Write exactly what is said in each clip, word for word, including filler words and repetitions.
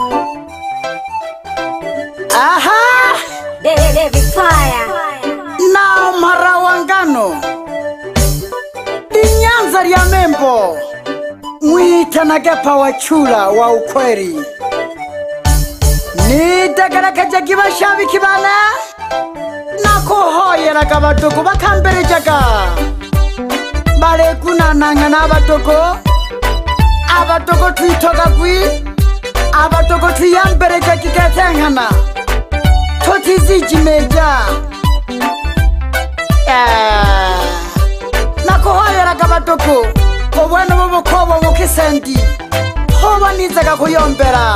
Aha! David Fire. Na Marawangano Nyanza ya Membo Mwita nagepa wachula wa ukweli Nitagarakaja kibashabi kibana Nakuhoyera kabatuku bakambere jaga Bale kunananga n'abatoko Abatoko twitoka kwi Abatoko twiyambere jakikatengana Totizi jimeja Yeah Nakuhoyera kabatuku Obwana bobokobo mukisendi Hoba nizaga kuyombera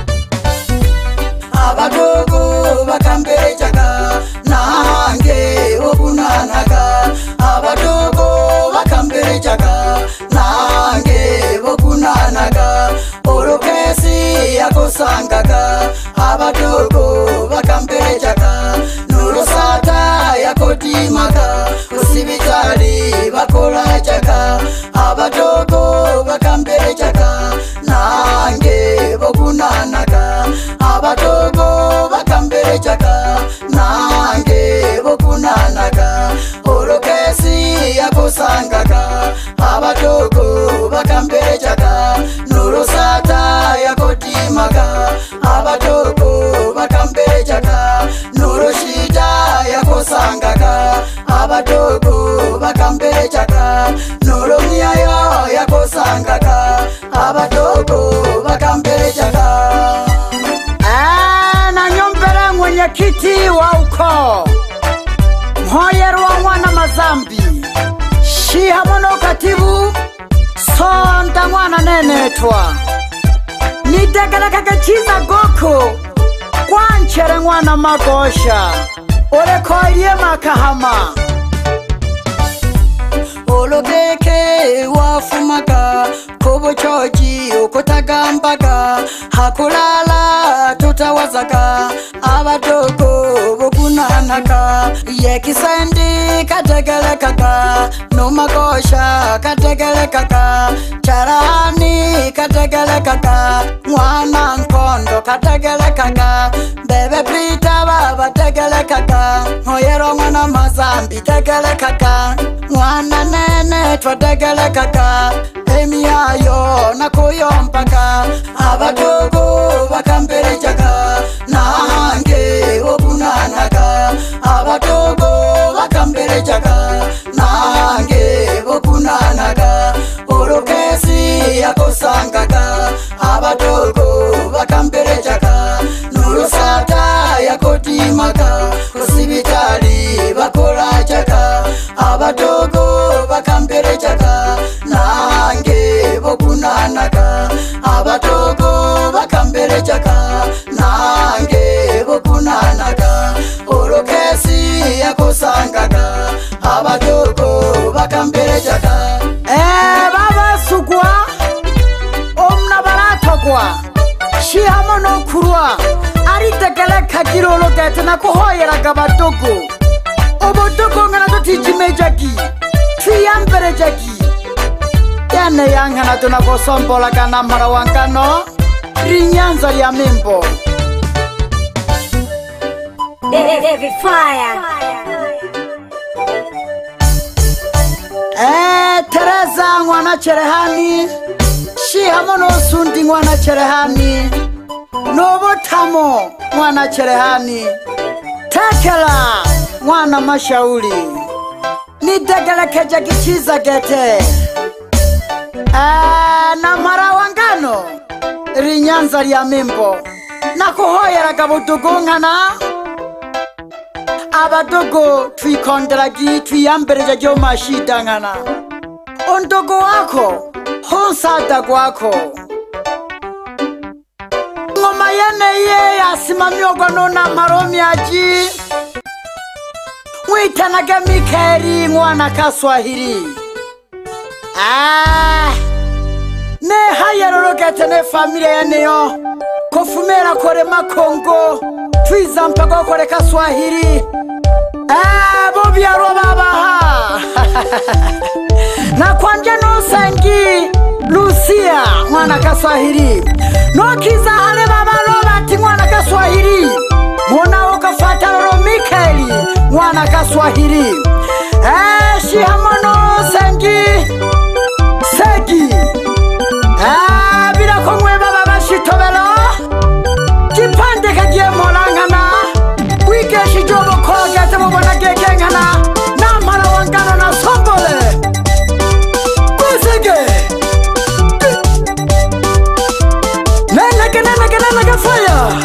Abadogo bakambere jaga Nange okunanaga Abadogo bakambere jaga Nange okunanaga Orokesi yakosangaga Abadogo bakambere jaga Nurosata yakotimaga Usibitali bakola jaga Abadogo bakambere jaga Nange bokunanaga Abadogo bakambere jaga Nange bokunanaga Orokesi yakosangaga Abadogo bakambere jaga Nurosata yakotimaga Abadogo bakambere jaga Nuroshida yakosangaga Abadogo bakambere jaga Nuromiayo yakosangaga Abadogo bakambere jaga Na nyombere mwenye kiti wa uko Mhoyeru wa mwana Mazambi Shiha mono katibu Sonda mwana nenetwa Nidegala kakachiza goko Kwanchere mwana Magosha Ole koirie makahama Ologeke wafumaka Kobo choji ukotagambaga Hakulala tutawazaga Abadogo bokunanaka Yekisendi kategelekaga Numagosha kategelekaga Charani kategelekaga Mwana nkondo kategelekaga Bebe Prita baba tegelekaga Hoyero mwana Mazambi tegelekaga Mwana nene twategelekaga Emiayo na kuyompaka Abadogo bakambere jaga Nange okunanaga Abadogo bakambere jaga Nange okunanaga Orokesi yakosangaga Abadogo bakambere jaga Nurosata yakotimaga Usibitali bakola jaga Abadogo bakambere jaga Nange bokunanaga Abadogo bakambere jaga Nange bokunanaga Orokesi yakosangaga Abadogo bakambere jaga Eh baba sugwa Omna baratogwa Shiha mono kurwa Aritegele kakirolo gete na kuhoyera gabadogo Obodogo ngana totijimeja gi Tuyambere jagi Yane yangana tunakosombola kana Marawangano Rinyanza ya Membo David Fire. Eh Teresa mwana Cherehani Shiha mono sundi mwana Cherehani Nobo Tamo mwana Cherehani Tekela mwana Mashauri Nidegele keja kichiza gete Eh na Marawangano Rinyanza ya Membo Nakuhoyera gabudugo ngana Abadogo twikondragi twiyambereja jo mashida ngana Ondogo wako Honsada gwako Ngoma yene ye yasimamiogo nona maromi aji Mwitanage Mikeri mwana Kaswahili Ah Ne hayerorogete ne familia yeneyo Kofumera kore Makongo Twizampa go kore Kaswahili Ah bobi aro baba ha Na kwanje no sengi Lucia mwana Kaswahili Nokiza hale baba Robert mwana Kaswahili Mwana ukafata Lolo Mikaeli mwana Kaswahili Eh Shihamono Sengi Segi Eh bila kumwe baba bashitobelo Kipande kagie molangana Wike shijobo koga temo bona gegengana Namala wangana na sombole Kusege Nenege nenege nenege fire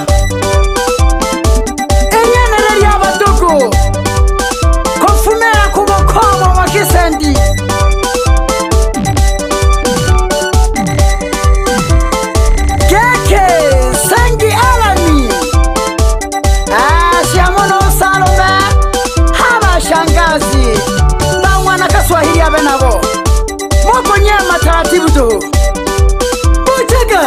Enyene reri abatuku Kofumera kubokobo wakisendi Geke Sengi Alani Ashiamono Salome Haba shangazi Na mwana Kaswahili abe nabo Moko nyema taratibu tu Butega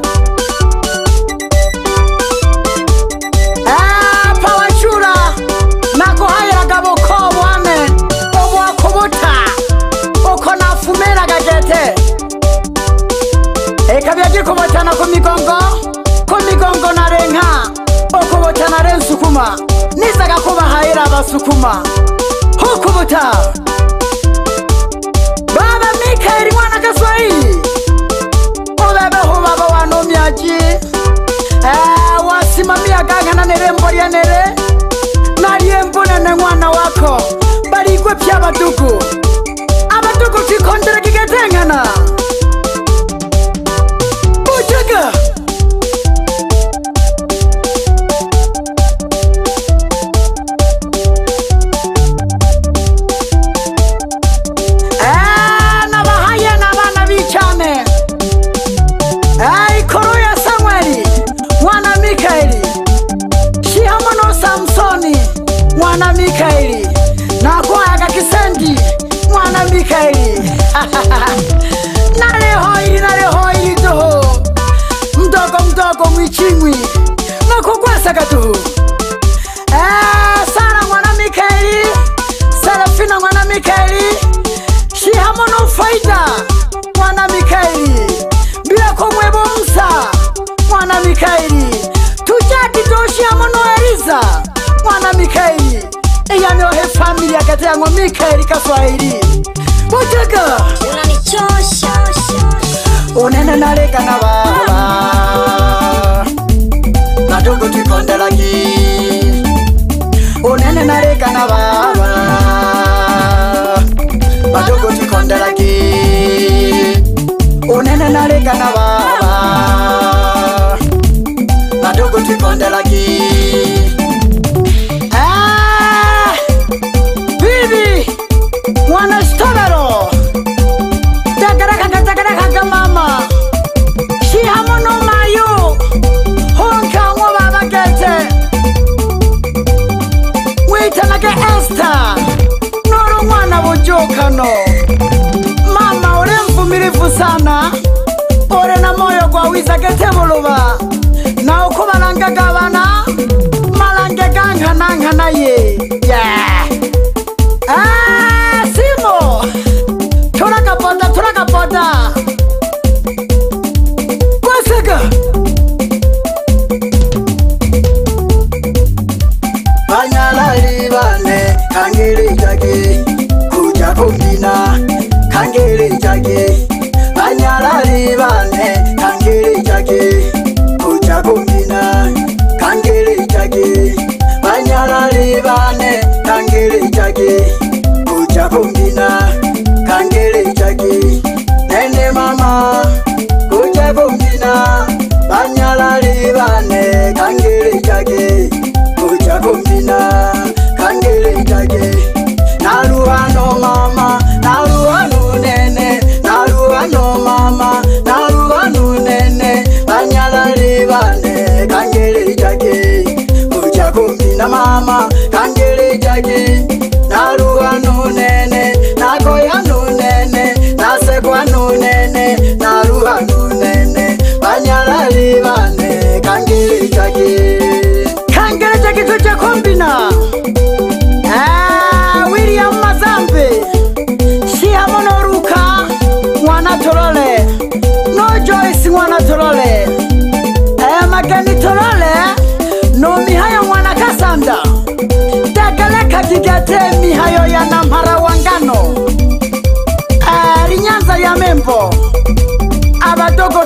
Ah, Pawachura Nako haya gabo kobo ane Obo wakubuta Oko na fumera gagete Eka biaji kubotana kumigongo Kumigongo na renga Okubotana ren sukuma Nisaga kuba haira basukuma Hukubuta Baba Mikaeli mwana Kaswahili Obebe hubaba wanomiaji Eh, wasimamia gangana nerembo lya nere Naliembo nene mwana wako Baligwe pya abatuku Abatuku kikondere kiketengana Butega Eh, nabahaya nabana bichane Eh, Koroya Samueli mwana Mikaeli Shihamono Samsoni mwana Mikaeli Nakwaya Kisendi mwana Mikaeli Nale hoili nale hoili toho Mdogo mdogo mwichimwi Nakugwasa katuhu Eh, Sara mwana Mikaeli Serafina mwana Mikaeli Shihamono Faida mwana Mikaeli Bila kumwebo Musa mwana Mikaeli Tujati toshi Shihamono Eliza mwana Mikaeli Eyane ohe familia kate yango Mikaeli Kaswahili Butega Unanichosha Unene nareka na baba Madogo tukondelaki Unene nareka na baba Madogo tukondelaki Unene nareka na baba Madogo tukondelaki Ah Bibi Mwana Stolero Tagaraka tagaraka mama Shihamono mayo Honka mwa baba gete Wita nage Esther Noro mwana wujokano Mama ore mvumilivu sana Ore na moyo kwa wiza gete muluba Na ukuba nanga gabana Malange ganga nanga na ye Yeah Ah Simo Turakapota turakapota Kwasega Banyalali bane Kangiri jage Kuja kumbina Kangiri jage Banyalali bane Kangiri jage Kuja kumbina Kangiri jage Banyalali bane Kangiri jage Kuja kumbina Kangiri jage Nene mama Kuja kumbina Banyalali bane Kangiri jage Kuja kumbina Kangiri jage Naruano mama Naruano nene Naruano mama Naruano nene Banyalali bane Kangiri jage Kuja kumbina mama Kangiri jage Naruano nene Nagoyano nene Nasekwano nene Naruano nene Banyalali bane Kangiri jage Kangiri jage tuja kumbina Ah William Mazambe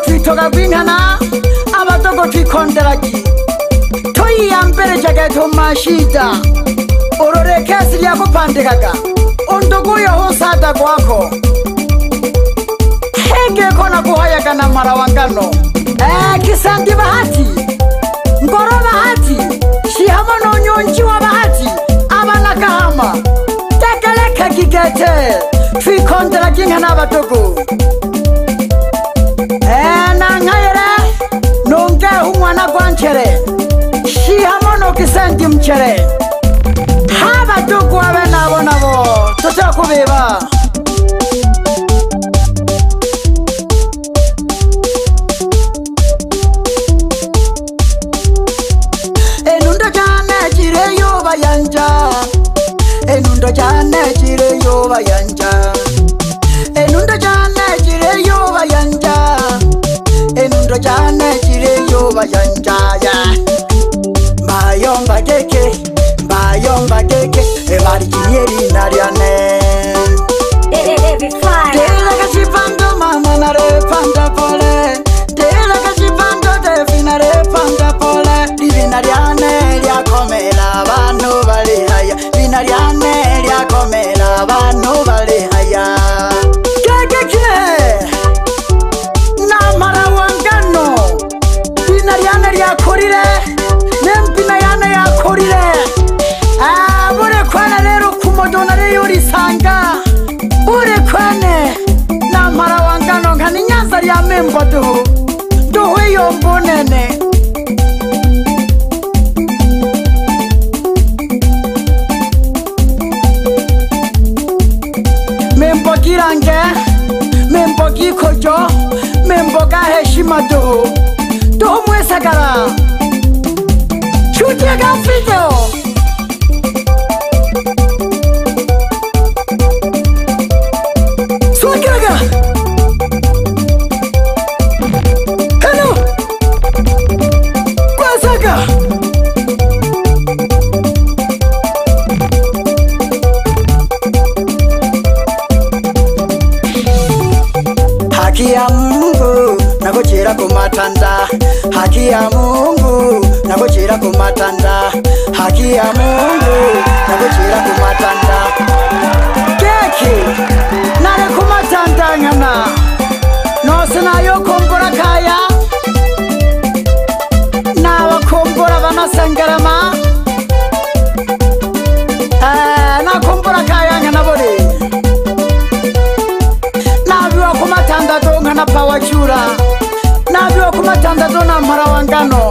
twitoga gw'inkana abadogo twikonderagi toyiyambere jageto mashida orore kesi lyakupandikaga unduguyo husada gwako hege kona kuhayagana mara wangano eh, kisandi bahati ngoro bahati shihama nonyonji wa bahati abana kahama tekeleka gigete twikonderagi inkana abadogo eh, nangayere nonge umwana gwanchere shihama no kisandi mchere haba dugu wabe nabo nabo tuta kubeba enundo jane jire yo bayanja enundo jane jire yo bayanja enundo jane jire yo bayanja enundo jane jire yo bayanja ya bayomba keke bayomba keke ebari kinyeri nariane Dela kachipando mama na repanda pole Dela kachipando defi na repanda pole Divinariane lia komela vanu vali haya Divinariane lia komela vanu vali haya Keke kine na mara wangano Divinariane lia korire Nempina yane ya korire Ah, bure kwane lero kumodona le yuri sanga Bure kwane na mara wangano nkani nyanza lya membo duhu Duhu iyo mbunene Membo girange, membo gikojo, membo gaheshima duhu Duhu mwesagara Chuti ya gafito Swagaga Hello Kwasaga Haki ya Mungu nagochera kumatanda Haki ya Mungu nagochera kumatanda Haki ya Mungu nagochera kumatanda Keki nare kumatanda ngana Nosena yo kombora kaya Nawa kombora vana sangarama Eh, na kombora kaya ngana bori Nabiwa kumatanda to ngana pawachura Nabiwa kumatanda to na mara wangano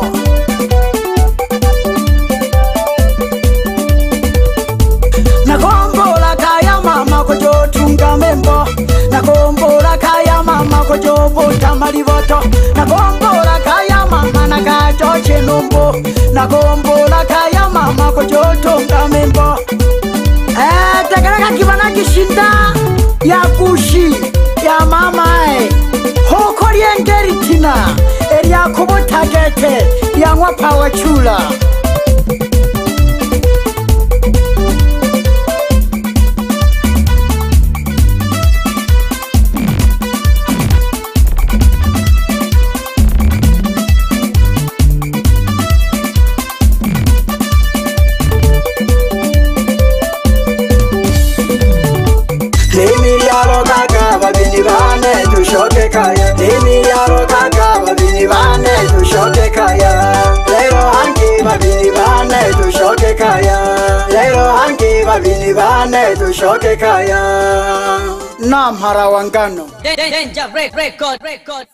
Nakombola kaya mama kojo tunga membo Nakombola kaya mama kojo bota marivoto Nakombola kaya mama nagajo chenumbo Nakombola kaya mama kojo tunga membo Eh, tegereka kibana kishinda ya kushi ya mama eh Hoko liengeri tina Elia kubota gete ya mwapa wachula Tushoke kaya, dimi yaro kaka, babini vane, tushoke kaya. Lero hangi, babini vane, tushoke kaya. Lero hangi, babini vane, tushoke kaya. Nam Harawangano. Danger record, record.